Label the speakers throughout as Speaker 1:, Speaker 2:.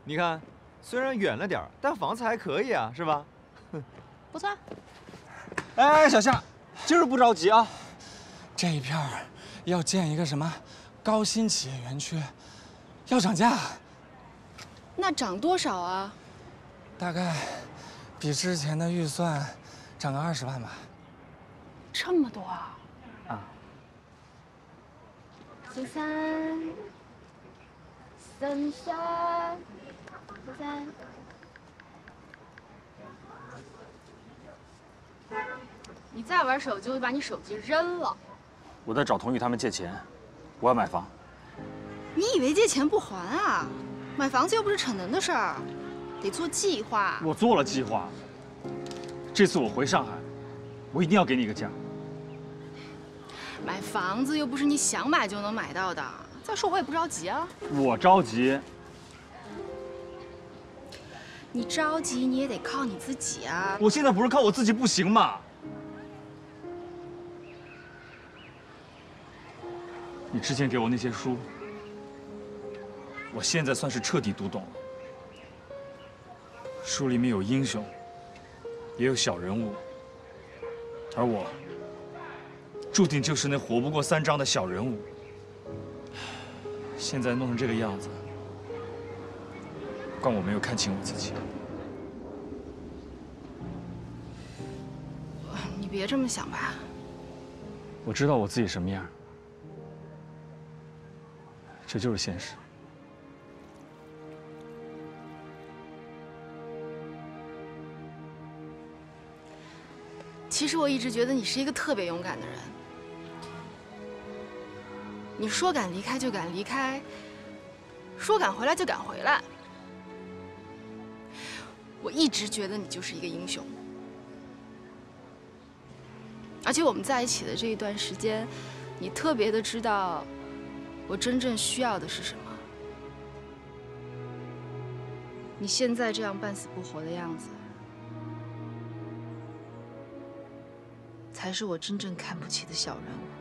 Speaker 1: 你看，虽然远了点儿，但房子还可以啊，是吧？
Speaker 2: 不错。
Speaker 3: 哎，小夏，今儿不着急啊。这一片儿要建一个什么高新企业园区，要涨价。
Speaker 2: 那涨多少啊？
Speaker 3: 大概比之前的预算涨个20万吧。
Speaker 2: 这么多啊！
Speaker 3: 啊。
Speaker 2: 13、33、13。你再玩手机，我就把你手机扔了。
Speaker 4: 我在找童宇他们借钱，我要买房。
Speaker 2: 你以为借钱不还啊？买房子又不是逞能的事儿，得做计划。
Speaker 4: 我做了计划。这次我回上海，我一定要给你个价。
Speaker 2: 买房子又不是你想买就能买到的。再说我也不着急啊。
Speaker 4: 我着急。
Speaker 2: 你着急你也得靠你自己啊。
Speaker 4: 我现在不是靠我自己不行吗？你之前给我那些书，我现在算是彻底读懂了。书里面有英雄，也有小人物，而我注定就是那活不过3章的小人物。现在弄成这个样子，怪我没有看清我自己。
Speaker 2: 你别这么想吧。
Speaker 4: 我知道我自己什么样，这就是现实。
Speaker 2: 其实我一直觉得你是一个特别勇敢的人。你说敢离开就敢离开，说敢回来就敢回来。我一直觉得你就是一个英雄。而且我们在一起的这一段时间，你特别的知道我真正需要的是什么。你现在这样半死不活的样子，才是我真正看不起的小人物。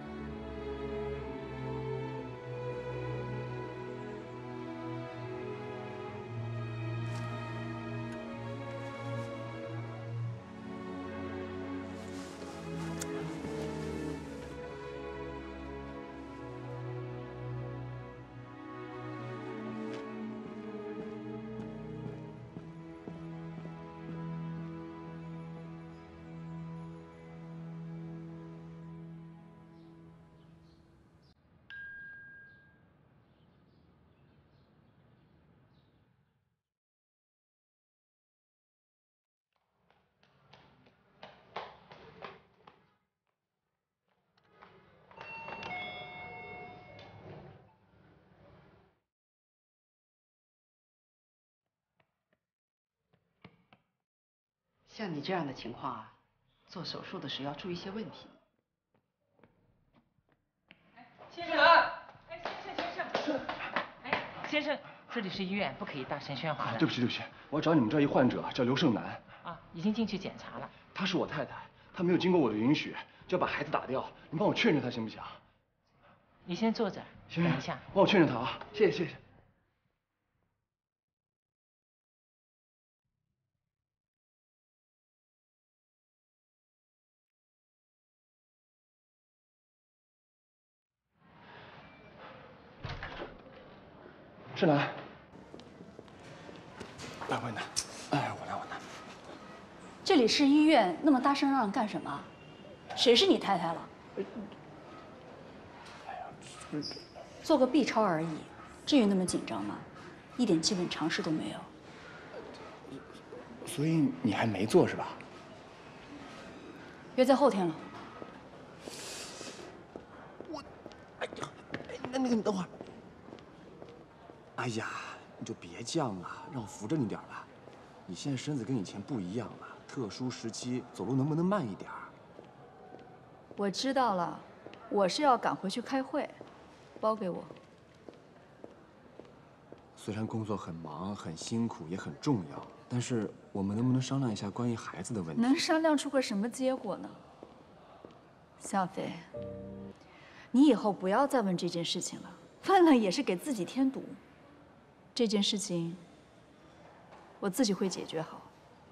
Speaker 5: 像你这样的情况啊，做手术的时候要注意一些问题。
Speaker 6: 先生，哎，先生，哎，先生，这里是医院，不可以大声喧哗的。
Speaker 7: 对不起，我要找你们这儿一患者，叫刘胜男。
Speaker 6: 啊，已经进去检查了。
Speaker 7: 她是我太太，她没有经过我的允许就要把孩子打掉，你帮我劝劝她行不行？
Speaker 6: 你先坐着，等一下。
Speaker 7: 帮我劝劝她啊，谢谢。胜男，来，我拿。哎，我拿。
Speaker 8: 这里是医院，那么大声嚷嚷干什么？谁是你太太了？做个 B 超而已，至于那么紧张吗？一点基本常识都没有。
Speaker 7: 所以你还没做是吧？
Speaker 8: 约在后天了。
Speaker 7: 那个你等会儿。哎呀，你就别犟了，让我扶着你点吧。你现在身子跟以前不一样了，特殊时期走路能不能慢一点？
Speaker 8: 我知道了，我是要赶回去开会，包给我。
Speaker 7: 虽然工作很忙、很辛苦，也很重要，但是我们能不能商量一下关于孩子的问题？
Speaker 8: 能商量出个什么结果呢？小飞，你以后不要再问这件事情了，问了也是给自己添堵。这件事情， 我自己会解决好。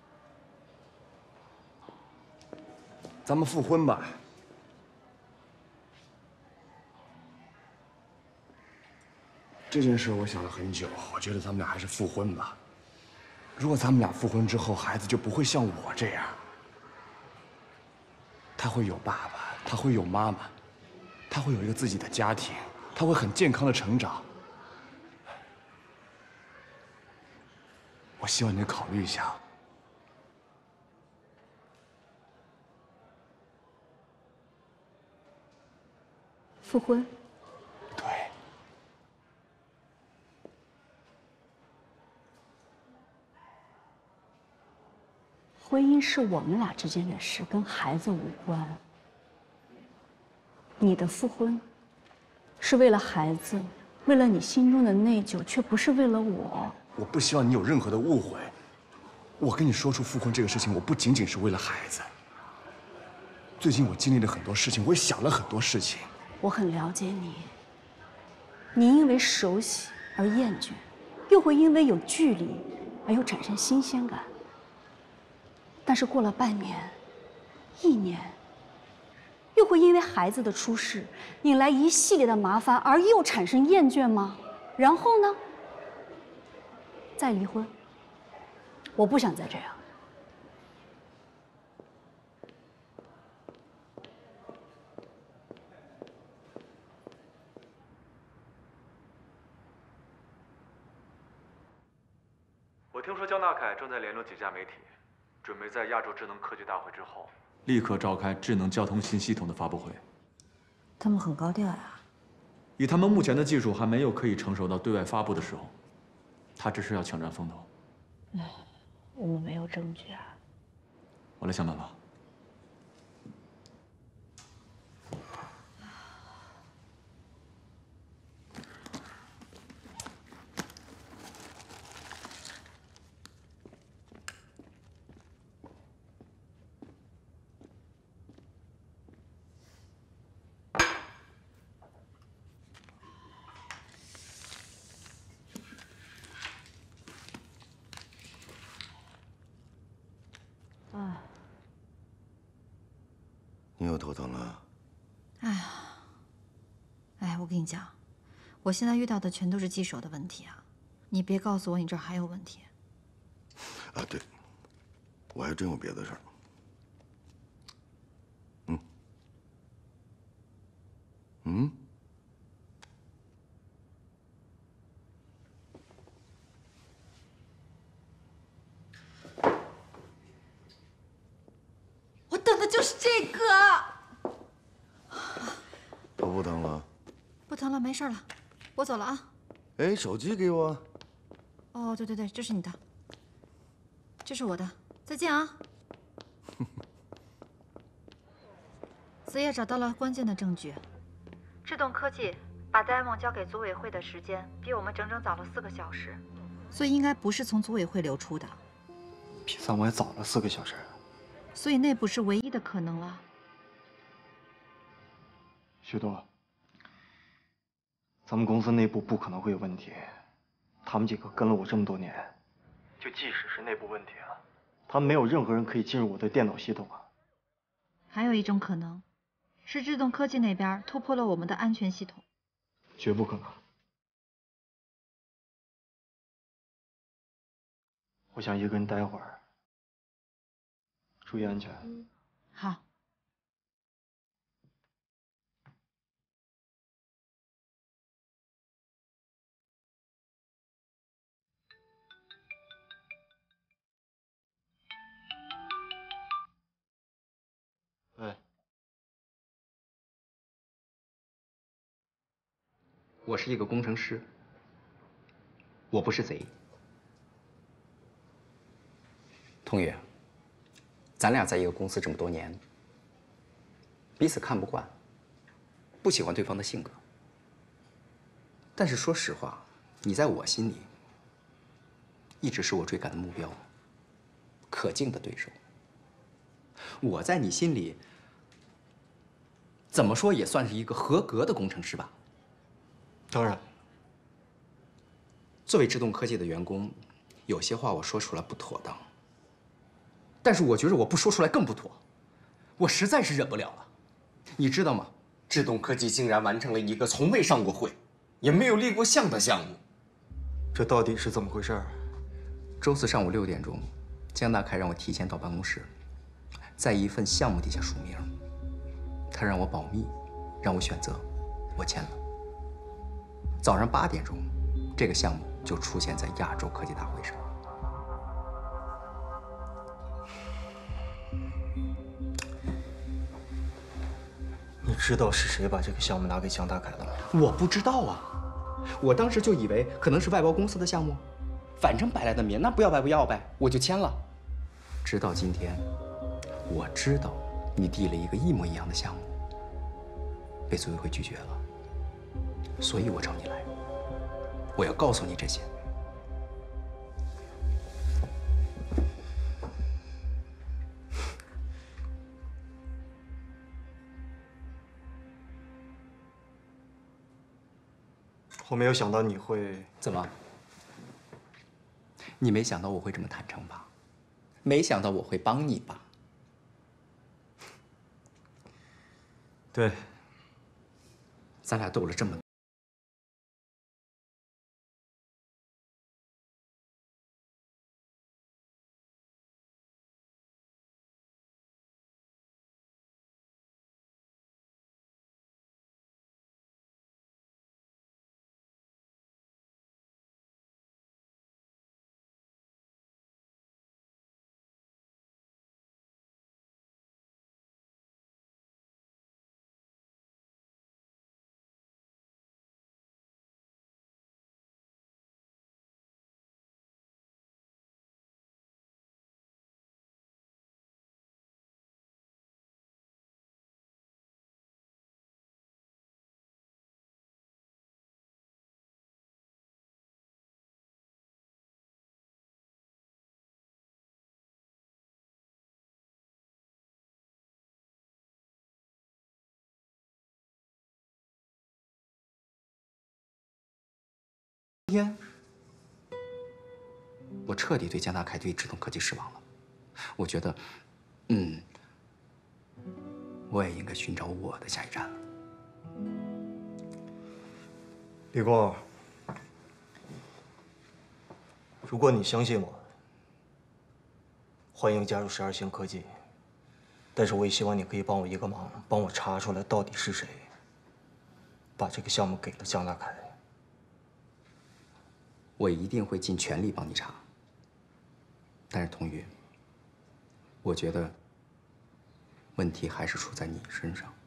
Speaker 7: 咱们复婚吧。这件事我想了很久，我觉得咱们俩还是复婚吧。如果咱们俩复婚之后，孩子就不会像我这样，他会有爸爸，他会有妈妈，他会有一个自己的家庭，他会很健康的成长。我希望你考虑一下。
Speaker 8: 复婚？
Speaker 7: 对。
Speaker 8: 婚姻是我们俩之间的事，跟孩子无关。你的复婚，是为了孩子，为了你心中的内疚，却不是为了我。
Speaker 7: 我不希望你有任何的误会。我跟你说出复婚这个事情，我不仅仅是为了孩子。最近我经历了很多事情，我也想了很多事情。
Speaker 8: 我很了解你，你因为熟悉而厌倦，又会因为有距离而又产生新鲜感。但是过了半年、1年，又会因为孩子的出世引来一系列的麻烦，而又产生厌倦吗？然后呢？再离婚？我不想再这样。
Speaker 1: 我听说焦纳凯正在联络几家媒体，准备在亚洲智能科技大会之后，立刻召开智能交通新系统的发布会。
Speaker 9: 他们很高调呀。
Speaker 1: 以他们目前的技术还没有可以成熟到对外发布的时候，他只是要抢占风头。
Speaker 9: 我们没有证据啊。
Speaker 1: 我来想办法。
Speaker 7: 你又头疼了？
Speaker 9: 哎，我跟你讲，我现在遇到的全都是棘手的问题啊！你别告诉我你这儿还有问题。
Speaker 7: 啊，对，我还真有别的事儿。
Speaker 9: 我等的就是这个。
Speaker 7: 头不疼了？
Speaker 9: 不疼了，没事了，我走了啊。
Speaker 7: 哎，手机给我。
Speaker 9: 哦，对对对，这是你的，这是我的，再见啊。子夜找到了关键的证据，智动科技把 demo 交给组委会的时间比我们整整早了4个小时，所以应该不是从组委会流出的，
Speaker 3: 比咱们还早了4个小时。
Speaker 9: 所以内部是唯一的可能了。
Speaker 3: 许多，咱们公司内部不可能会有问题。他们几个跟了我这么多年，就即使是内部问题啊，他们没有任何人可以进入我的电脑系统啊。
Speaker 9: 还有一种可能，是智动科技那边突破了我们的安全系统。
Speaker 3: 绝不可能。我想一个人待会儿，注意安全。
Speaker 9: 好。
Speaker 3: 喂，
Speaker 10: 我是一个工程师，我不是贼。童宇，咱俩在一个公司这么多年，彼此看不惯，不喜欢对方的性格。但是说实话，你在我心里一直是我追赶的目标，可敬的对手。我在你心里，怎么说也算是一个合格的工程师吧？
Speaker 3: 当然。
Speaker 10: 作为智动科技的员工， 有些话我说出来不妥当，但是我觉着我不说出来更不妥，我实在是忍不了了。你知道吗？智动科技竟然完成了一个从未上过会，也没有立过项的项目。
Speaker 7: 这到底是怎么回事？
Speaker 10: 周四上午6点钟，江大凯让我提前到办公室，在一份项目底下署名，他让我保密，让我选择，我签了。早上8点钟，这个项目就出现在亚洲科技大会上。
Speaker 7: 你知道是谁把这个项目拿给江大凯的吗？
Speaker 10: 我不知道啊，我当时就以为可能是外包公司的项目，反正白来的名，那不要白不要呗，我就签了。直到今天，我知道你递了一个一模一样的项目，被组委会拒绝了，所以我找你来，我要告诉你这些。
Speaker 7: 我没有想到你会
Speaker 10: 怎么？你没想到我会这么坦诚吧？没想到我会帮你吧？
Speaker 7: 对，
Speaker 10: 咱俩斗了这么。今天，我彻底对江大凯对智动科技失望了。我觉得，我也应该寻找我的下一站了。
Speaker 7: 李工，如果你相信我，欢迎加入12星科技。但是我也希望你可以帮我一个忙，帮我查出来到底是谁把这个项目给了江大凯。
Speaker 10: 我一定会尽全力帮你查。但是童宇，我觉得问题还是出在你身上。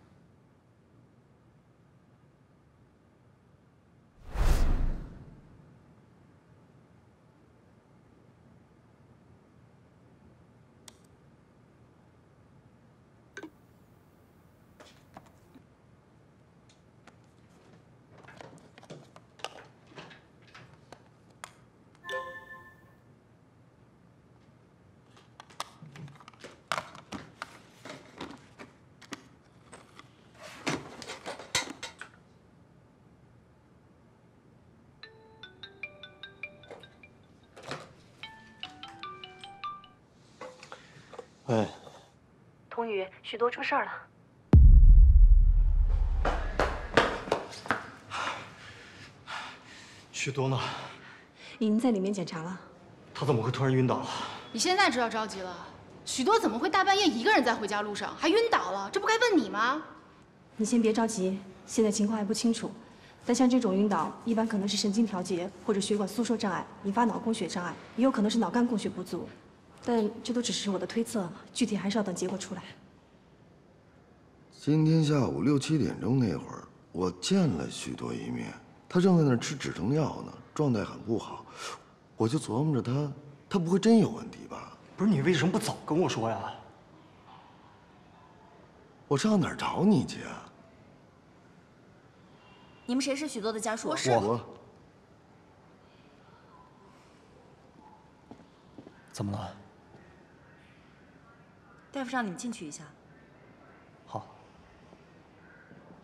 Speaker 7: 喂，
Speaker 8: 童宇，许多出事儿了。
Speaker 7: 许多呢？
Speaker 8: 已经在里面检查了。
Speaker 7: 他怎么会突然晕倒了？
Speaker 2: 你现在知道着急了？许多怎么会大半夜一个人在回家路上还晕倒了？这不该问你吗？
Speaker 8: 你先别着急，现在情况还不清楚。但像这种晕倒，一般可能是神经调节或者血管收缩障碍引发脑供血障碍，也有可能是脑干供血不足。但这都只是我的推测，具体还是要等结果出来。
Speaker 11: 今天下午6、7点钟那会儿，我见了许多一面，他正在那儿吃止疼药呢，状态很不好。我就琢磨着他不会真有问题吧？
Speaker 7: 不是你为什么不早跟我说呀？
Speaker 11: 我上哪儿找你去啊？
Speaker 12: 你们谁是许多的家属？
Speaker 11: 我。
Speaker 7: 怎么了？
Speaker 12: 大夫让你们进去一下。
Speaker 7: 好。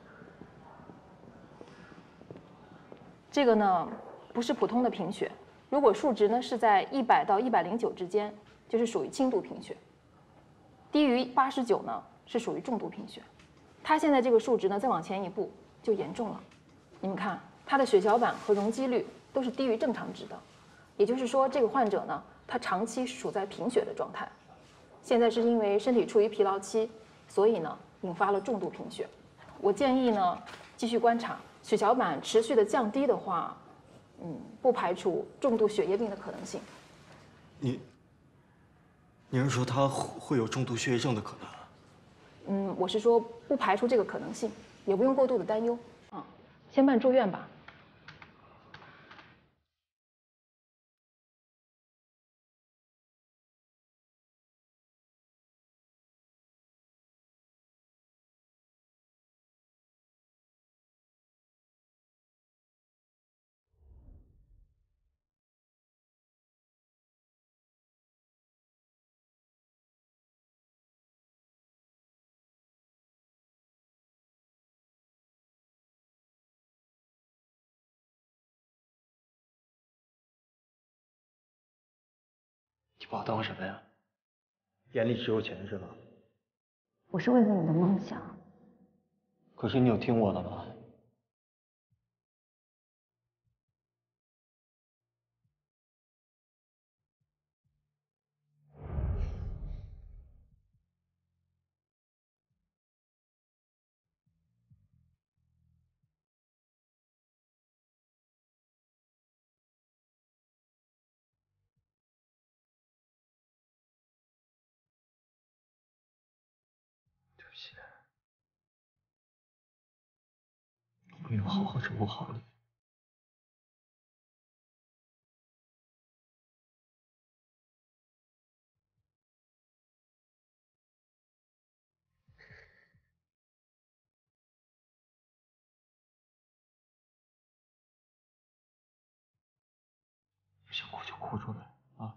Speaker 13: 这个呢，不是普通的贫血， 如果数值呢是在100到109之间，就是属于轻度贫血；低于89呢是属于重度贫血。他现在这个数值呢再往前一步就严重了。你们看，他的血小板和容积率都是低于正常值的，也就是说，这个患者呢，他长期处在贫血的状态。现在是因为身体处于疲劳期，所以呢引发了重度贫血。我建议呢继续观察，血小板持续的降低的话，不排除重度血液病的可能性。
Speaker 14: 您是说他会有重度血液症的可能？
Speaker 13: 我是说不排除这个可能性，也不用过度的担忧啊。先办住院吧。
Speaker 14: 你把我当什么呀？眼里只有钱是吧？
Speaker 8: 我是为了你的梦想。
Speaker 14: 可是你有听我的吗？对不起，我没有好好照顾好你。想哭就哭出来啊！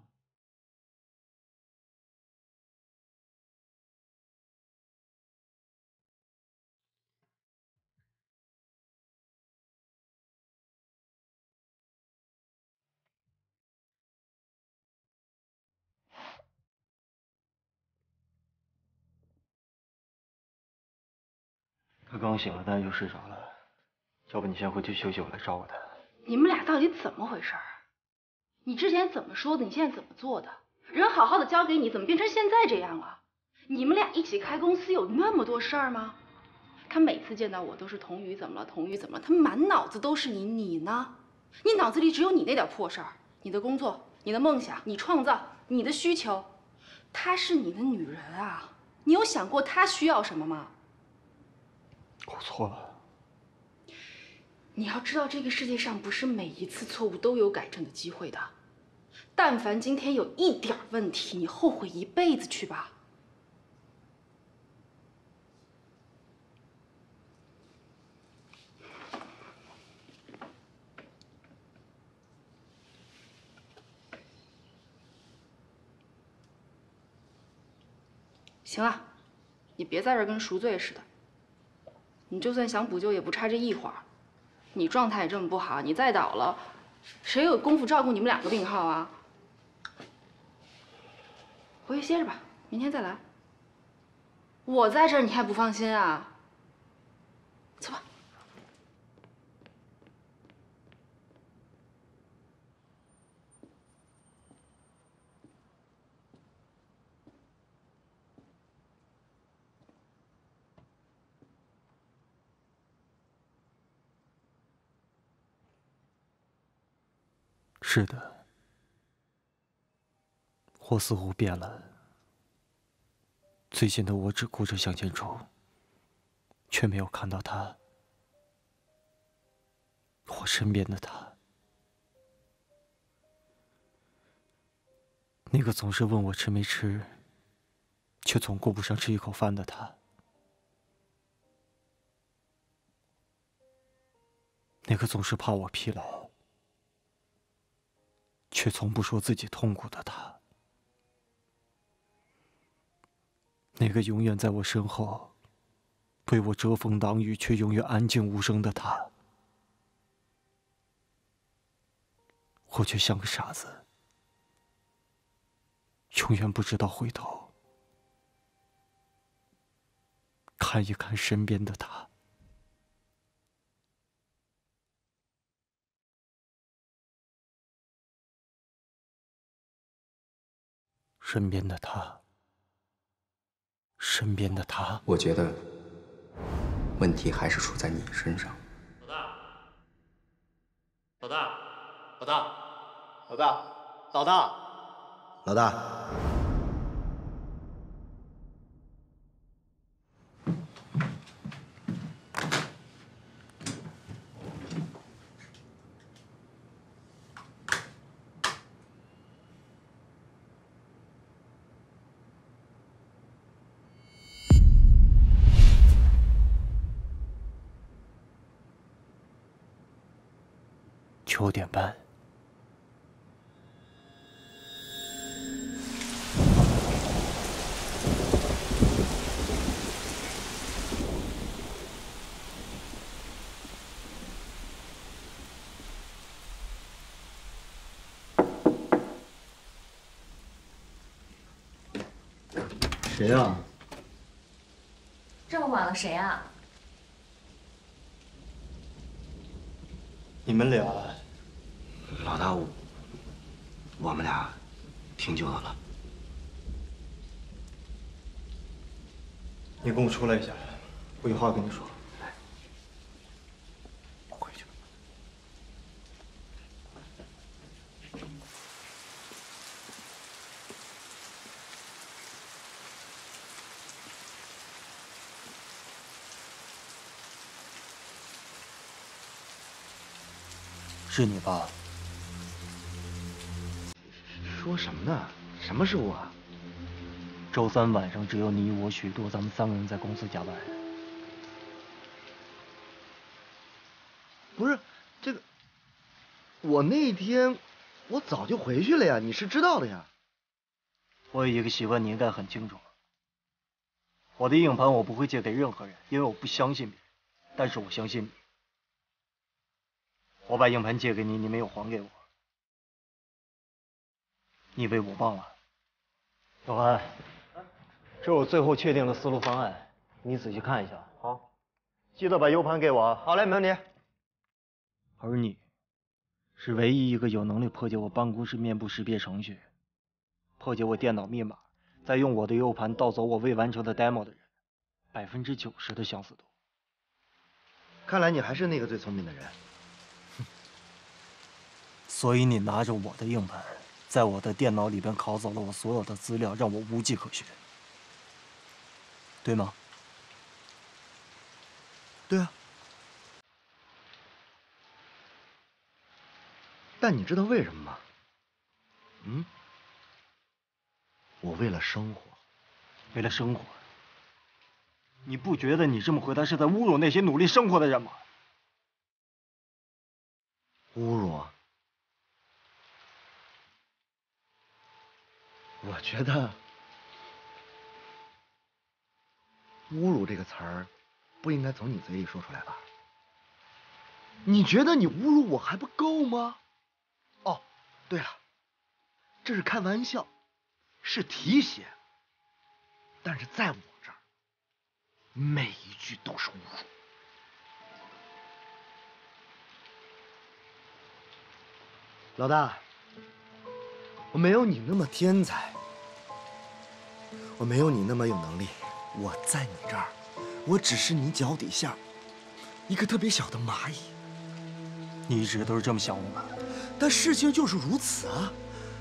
Speaker 14: 他刚醒了，但是就睡着了。要不你先回去休息，我来照顾他。
Speaker 2: 你们俩到底怎么回事？你之前怎么说的？你现在怎么做的？人好好的交给你，怎么变成现在这样了？你们俩一起开公司有那么多事儿吗？他每次见到我都是童宇怎么了，童宇怎么了？他满脑子都是你，你呢？你脑子里只有你那点破事儿，你的工作、你的梦想、你创造、你的需求。她是你的女人啊，你有想过她需要什么吗？
Speaker 14: 我错了。
Speaker 2: 你要知道，这个世界上不是每一次错误都有改正的机会的。但凡今天有一点问题，你后悔一辈子去吧。行了，你别在这儿跟赎罪似的。你就算想补救，也不差这一会儿。你状态也这么不好，你再倒了，谁有功夫照顾你们两个病号啊？回去歇着吧，明天再来。我在这儿，你还不放心啊？走吧。
Speaker 14: 是的，我似乎变了。最近的我只顾着向前冲，却没有看到他，我身边的他，那个总是问我吃没吃，却总顾不上吃一口饭的他，那个总是怕我疲劳，却从不说自己痛苦的他，那个永远在我身后为我遮风挡雨却永远安静无声的他， 我却像个傻子，永远不知道回头看一看身边的他。身边的他，身边的他。
Speaker 10: 我觉得问题还是出在你身上。
Speaker 7: 老大，老大，老大，老大，老大。
Speaker 14: 9点半。
Speaker 7: 谁呀？
Speaker 12: 这么晚了，谁啊？
Speaker 7: 你们俩。 老大，我们俩挺久的了。你跟我出来一下，我有话跟你说。来，回去。
Speaker 14: 是你吧？
Speaker 7: 说什么呢？什么是我？
Speaker 14: 周3晚上只有你我许多，咱们3个人在公司加班。
Speaker 7: 不是这个，我那天我早就回去了呀，你是知道的呀。
Speaker 14: 我有一个习惯，你应该很清楚。我的硬盘我不会借给任何人，因为我不相信别人，但是我相信你。我把硬盘借给你，你没有还给我。 你以为我忘了？小韩，这是我最后确定的思路方案，你仔细看一下。好，记得把 U 盘给我。好嘞，没问题。而你，是唯一一个有能力破解我办公室面部识别程序、破解我电脑密码，再用我的 U 盘盗走我未完成的 demo 的人，90%的相似度。
Speaker 7: 看来你还是那个最聪明的人。
Speaker 14: 所以你拿着我的硬盘。 在我的电脑里边拷走了我所有的资料，让我无迹可寻，对吗？
Speaker 7: 对啊。但你知道为什么吗？嗯？我为了生活。
Speaker 14: 为了生活？你不觉得你这么回答是在侮辱那些努力生活的人吗？
Speaker 7: 侮辱？ 我觉得“侮辱”这个词儿不应该从你嘴里说出来吧？你觉得你侮辱我还不够吗？哦，对了，这是开玩笑，是提携，但是在我这儿，每一句都是侮辱。老大。 我没有你那么天才，我没有你那么有能力。我在你这儿，我只是你脚底下一个特别小的蚂蚁。
Speaker 14: 你一直都是这么想我的，
Speaker 7: 但事情就是如此啊。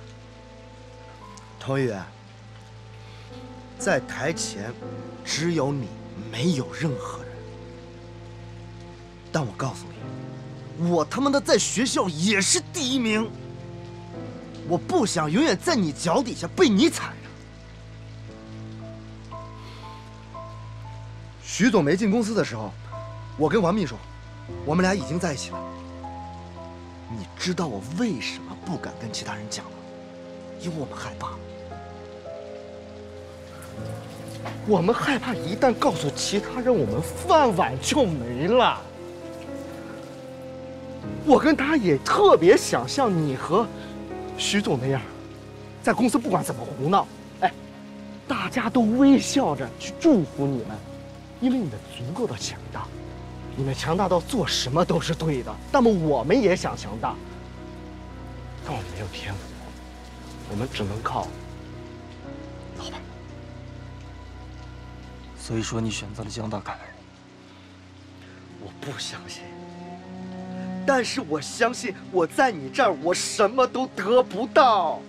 Speaker 7: 童宇，在台前只有你，没有任何人。但我告诉你，我他妈的在学校也是第1名。 我不想永远在你脚底下被你踩着。徐总没进公司的时候，我跟王秘书，我们俩已经在一起了。你知道我为什么不敢跟其他人讲吗？因为我们害怕。我们害怕一旦告诉其他人，我们饭碗就没了。 我跟他也特别想像你和徐总那样，在公司不管怎么胡闹，哎，大家都微笑着去祝福你们，因为你们足够的强大，你们强大到做什么都是对的。那么我们也想强大，但我们没有天赋，我们只能靠老板。
Speaker 3: 所以说你选择了江大凯。
Speaker 7: 我不相信。但是我相信，我在你这儿，我什么都得不到。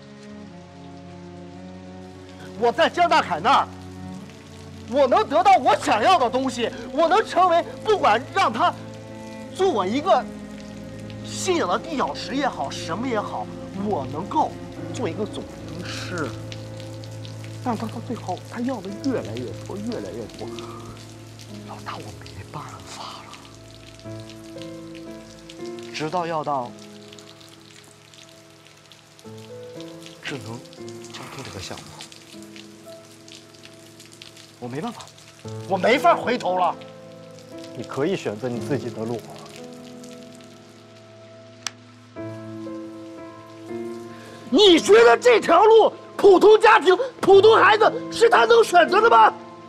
Speaker 7: 我在江大凯那儿，我能得到我想要的东西，我能成为不管让他做我一个信仰的地脚石也好，什么也好，我能够做一个总兵师。但他到最后，他要的越来越多，越来越多。老大，我没办法了。直到要到智能交通这个项目，我没办法，我没法回头了。
Speaker 14: 你可以选择你自己的路。
Speaker 7: 你觉得这条路，普通家庭、普通孩子是他能选择的吗？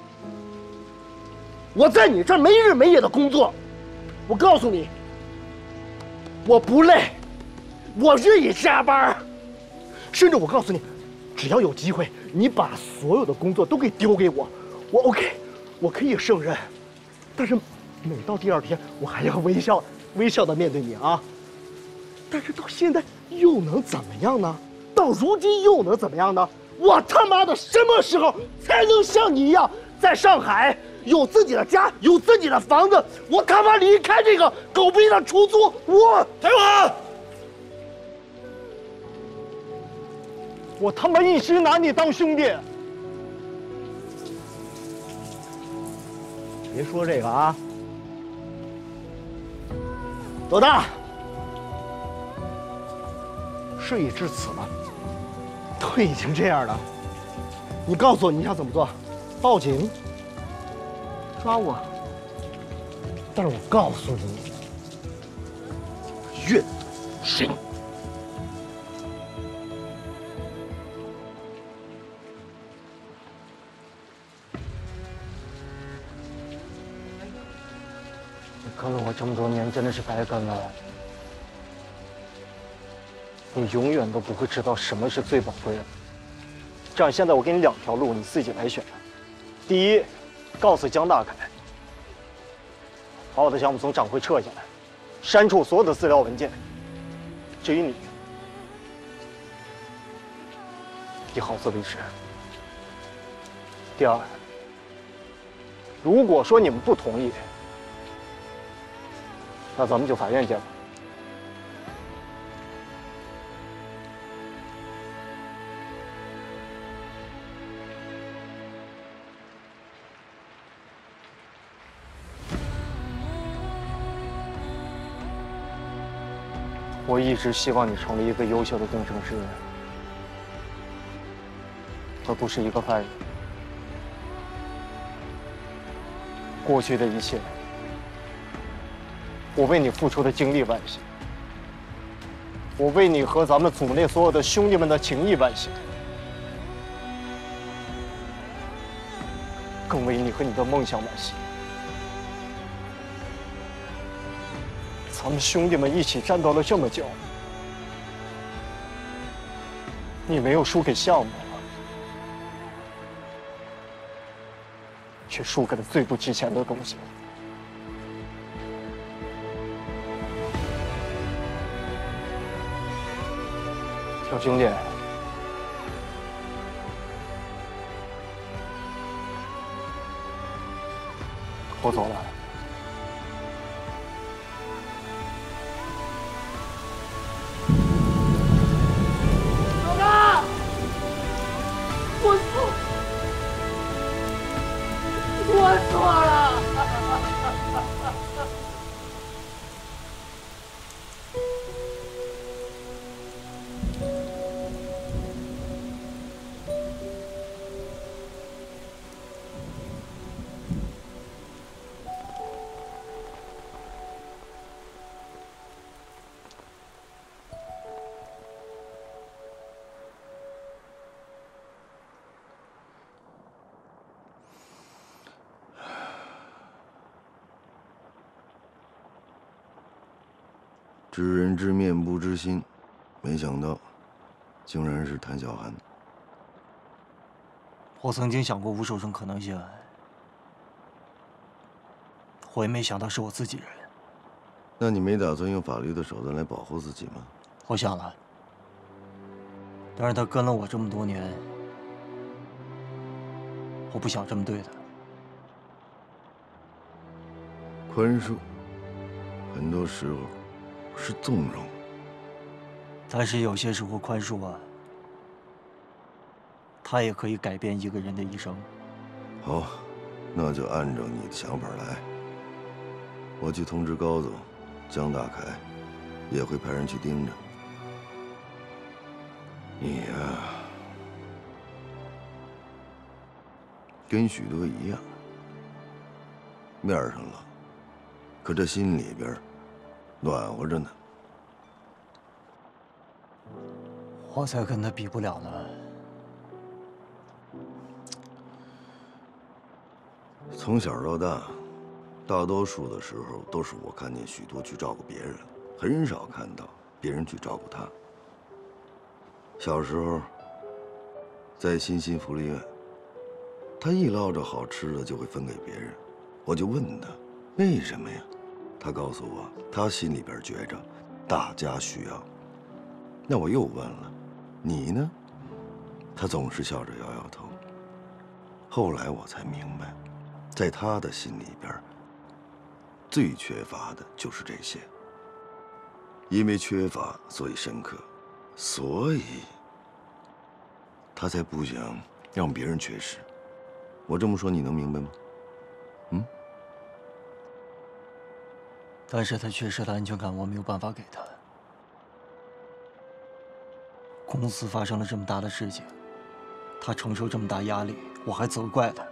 Speaker 7: 我在你这儿没日没夜的工作，我告诉你。我不累，我愿意加班，甚至我告诉你，只要有机会，你把所有的工作都给丢给我，我 OK， 我可以胜任。但是每到第二天，我还要微笑的面对你啊。但是到现在又能怎么样呢？到如今又能怎么样呢？我他妈的什么时候才能像你一样在上海？有自己的家，有自己的房子，我他妈离开这个狗逼的出租，我
Speaker 14: 台湾，我他妈一直拿你当兄弟。
Speaker 7: 别说这个啊，老大，事已至此了，都已经这样了，你告诉我你想怎么做？报警？抓我，但是我告诉你，越谁？
Speaker 14: 你跟了我这么多年，真的是白跟了。你永远都不会知道什么是最宝贵的。这样，现在我给你2条路，你自己来选。第一，告诉江大凯，把我的项目从展会撤下来，删除所有的资料文件。至于你，你好自为之。第二，如果说你们不同意，那咱们就法院见吧。我一直希望你成为一个优秀的工程师，而不是一个犯人。过去的一切，我为你付出的精力惋惜，我为你和咱们组内所有的兄弟们的情谊惋惜，更为你和你的梦想惋惜。咱们兄弟们一起战斗了这么久，你没有输给项目，却输给了最不值钱的东西。小兄弟，我走了。
Speaker 7: 我错了。
Speaker 11: 知人知面不知心，没想到，竟然是谭小涵。
Speaker 14: 我曾经想过无数种可能性，我也没想到是我自己人。
Speaker 11: 那你没打算用法律的手段来保护自己吗？
Speaker 14: 我想了，但是他跟了我这么多年，我不想这么对他。
Speaker 11: 宽恕，很多时候是纵容，
Speaker 14: 但是有些时候宽恕啊，它也可以改变一个人的一生。
Speaker 11: 好，那就按照你的想法来。我去通知高总，江大凯也会派人去盯着。你呀，跟许多一样，面上冷，可这心里边暖和着呢。
Speaker 14: 我才跟他比不了呢。
Speaker 11: 从小到大，大多数的时候都是我看见许多去照顾别人，很少看到别人去照顾他。小时候，在新兴福利院，他一捞着好吃的就会分给别人，我就问他为什么呀？他告诉我，他心里边觉着大家需要。那我又问了，你呢？他总是笑着摇摇头。后来我才明白，在他的心里边，最缺乏的就是这些。因为缺乏，所以深刻，所以他才不想让别人缺失。我这么说，你能明白吗？
Speaker 14: 但是他缺失的安全感，我没有办法给他。公司发生了这么大的事情，他承受这么大压力，我还责怪他。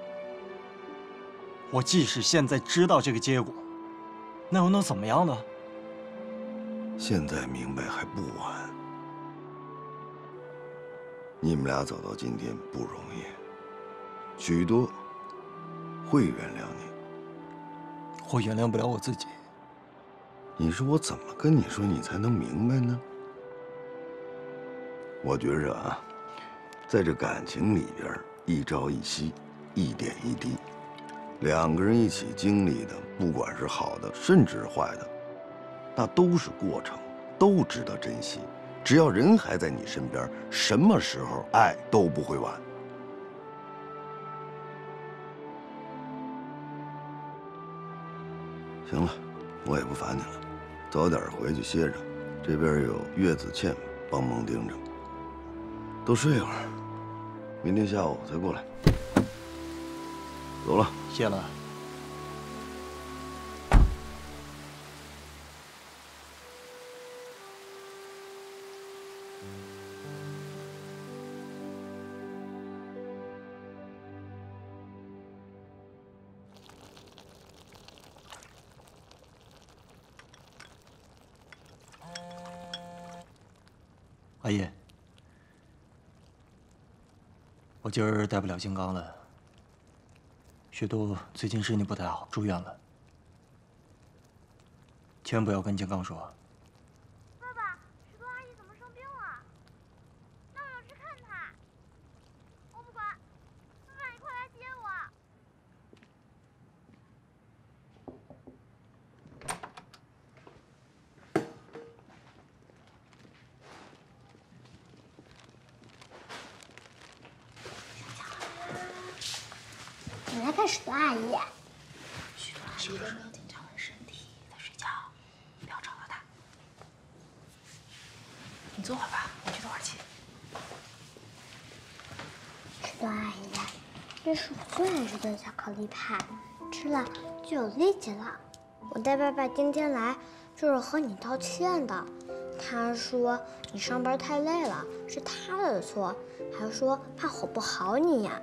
Speaker 14: 我即使现在知道这个结果，那又能怎么样呢？
Speaker 11: 现在明白还不晚。你们俩走到今天不容易，许多会原谅你。
Speaker 14: 我原谅不了我自己。
Speaker 11: 你说我怎么跟你说你才能明白呢？我觉着啊，在这感情里边，一朝一夕，一点一滴，两个人一起经历的，不管是好的，甚至是坏的，那都是过程，都值得珍惜。只要人还在你身边，什么时候爱都不会晚。行了，我也不烦你了，早点回去歇着。这边有月子倩帮忙盯着，多睡一会儿，明天下午再过来。走了，
Speaker 14: 谢了。阿姨，我今儿带不了金刚了。雪豆最近身体不太好，住院了。千万不要跟金刚说。
Speaker 15: 爸爸，雪豆阿姨怎么生病了？那我要去看她。我不管，爸爸，你快来接我。
Speaker 16: 你来看许多阿姨。
Speaker 15: 许多阿姨都没有检查完身体，在睡觉，不要吵到她。你坐会儿吧，我去透会儿气。
Speaker 16: 许多阿姨，这是我最爱吃的巧克力派，吃了就有力气了。我带爸爸今天来就是和你道歉的。他说你上班太累了，是他的错，还说怕哄不好你呀。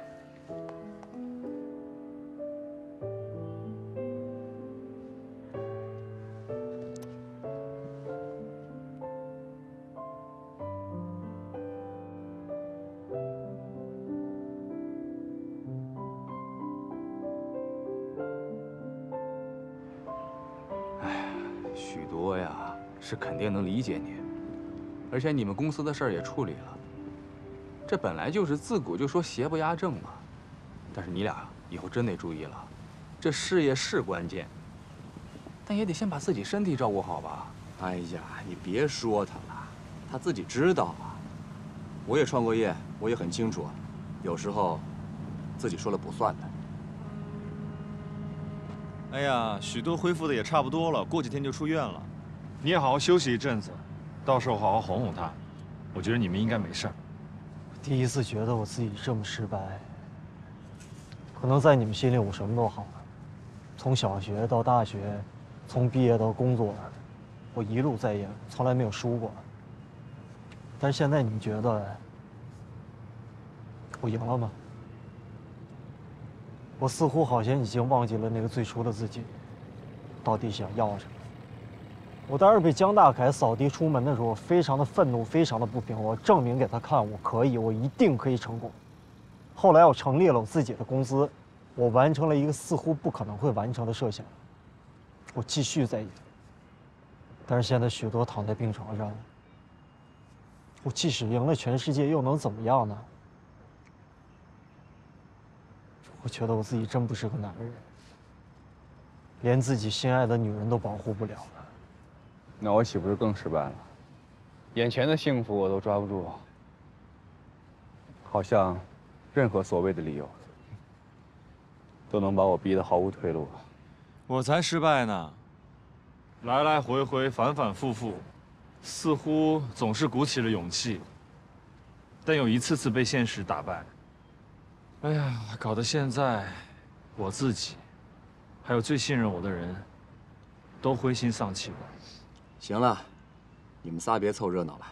Speaker 1: 许多呀，
Speaker 17: 是肯定能理解你，而且你们公司的事儿也处理了。这本来就是自古就说邪不压正嘛。但是你俩以后真得注意了，这事业是关键，但也得先把自己身体照顾好吧。哎呀，你别说他了，他自己知道啊。我也创过业，我也很清楚，有时候自己说了不算的。
Speaker 4: 哎呀，许多恢复的也差不多了，过几天就出院了。你也好好休息一阵子，到时候好好哄哄他。我觉得你们应该没事儿。
Speaker 14: 第一次觉得我自己这么失败，可能在你们心里我什么都好了，从小学到大学，从毕业到工作，我一路在赢，从来没有输过。但是现在你们觉得我赢了吗？我似乎好像已经忘记了那个最初的自己，到底想要什么。我当时被江大凯扫地出门的时候，非常的愤怒，非常的不平。我证明给他看，我可以，我一定可以成功。后来我成立了我自己的公司，我完成了一个似乎不可能会完成的设想。我继续在赢，但是现在许多躺在病床上，我即使赢了全世界，又能怎么样呢？我觉得我自己真不是个男人，连自己心爱的女人都保护不了了。
Speaker 17: 那我岂不是更失败了？眼前的幸福我都抓不住，好像任何所谓的理由都能把我逼得毫无退路。
Speaker 4: 我才失败呢，来来回回，反反复复，似乎总是鼓起了勇气，但又一次次被现实打败。哎呀，搞得现在我自己，还有最信任我的人，都灰心丧气了。
Speaker 17: 行了，你们仨别凑热闹了。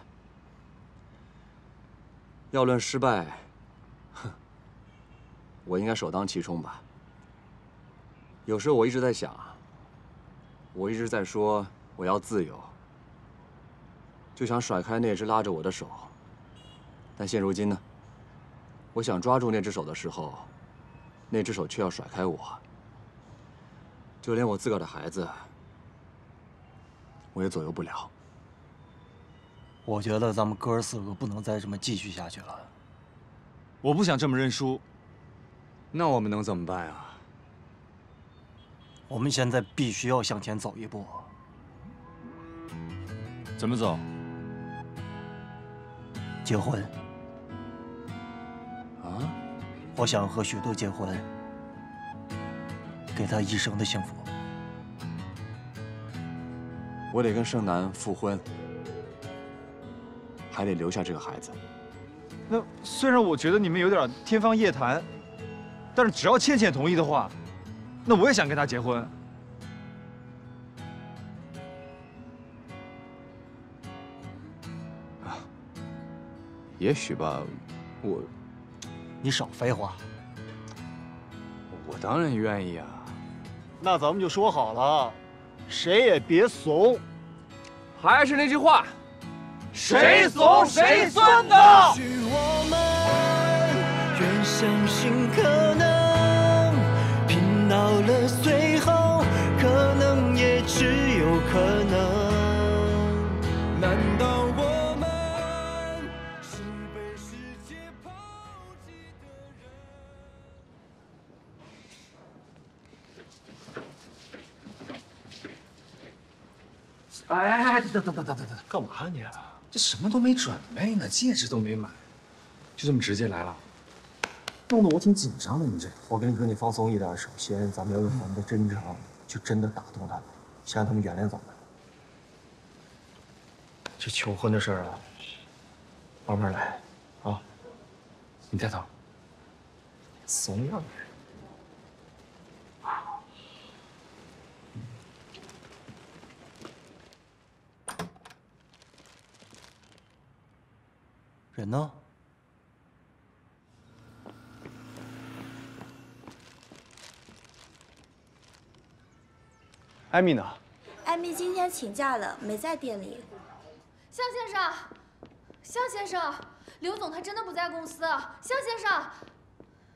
Speaker 17: 要论失败，哼，我应该首当其冲吧。有时候我一直在想，我一直在说我要自由，就想甩开那只拉着我的手。但现如今呢，我想抓住那只手的时候，那只手却要甩开我。就连我自个儿的孩子，我也左右不了。
Speaker 14: 我觉得咱们哥四个不能再这么继续下去了。
Speaker 4: 我不想这么认输。
Speaker 17: 那我们能怎么办啊？
Speaker 14: 我们现在必须要向前走一步。
Speaker 4: 怎么走？
Speaker 14: 结婚。
Speaker 17: 啊？
Speaker 14: 我想和许多结婚，给他一生的幸福。
Speaker 17: 我得跟盛楠复婚，还得留下这个孩子。
Speaker 4: 那虽然我觉得你们有点天方夜谭，但是只要倩倩同意的话，那我也想跟她结婚。
Speaker 17: 也许吧，
Speaker 14: 你少废话。
Speaker 17: 我当然愿意啊。
Speaker 14: 那咱们就说好了，谁也别怂。
Speaker 17: 还是那句话，
Speaker 3: 谁怂谁算的。
Speaker 18: 许我们愿相信可能，拼到了最后，可能也只有可能。难道我们是被世界抛弃的人？
Speaker 3: 哎，等，干嘛你？这什么都没准备呢，戒指都没买，就这么直接来了，弄得我挺紧张的。你这，
Speaker 14: 我跟你说，你放松一点。首先，咱们要用咱们的真诚，去真的打动他们，先让他们原谅咱们。这求婚的事儿啊，慢慢来，啊。
Speaker 3: 你带头，怂样。
Speaker 14: 人呢？
Speaker 17: 艾米呢？
Speaker 12: 艾米今天请假了，没在店里。
Speaker 15: 向先生，向先生，刘总他真的不在公司。向先生，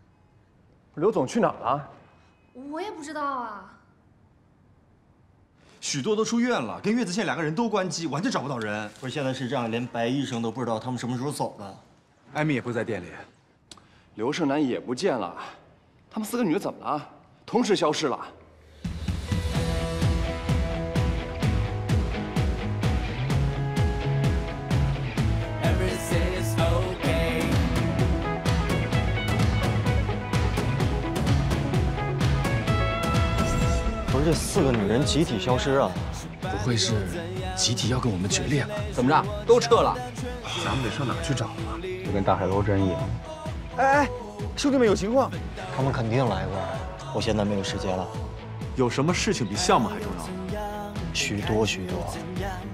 Speaker 3: 刘总去哪儿了？
Speaker 15: 我也不知道啊。
Speaker 19: 许多都出院了，跟月子线2个人都关机，完全找不到人。
Speaker 14: 不是，现在是这样，连白医生都不知道他们什么时候走的。
Speaker 17: 艾米也不在店里，
Speaker 20: 刘胜男也不见了，他们4个女的怎么了？同时消失了。
Speaker 14: 不是这4个女人集体消失啊？
Speaker 17: 不会是集体要跟我们决裂吧？怎么着，都撤了？
Speaker 19: 咱们得上哪儿去找啊？
Speaker 17: 就跟大海捞针一样。
Speaker 19: 哎，兄弟们有情况，
Speaker 14: 他们肯定来过。我现在没有时间了。
Speaker 1: 有什么事情比项目还重要？
Speaker 14: 许多。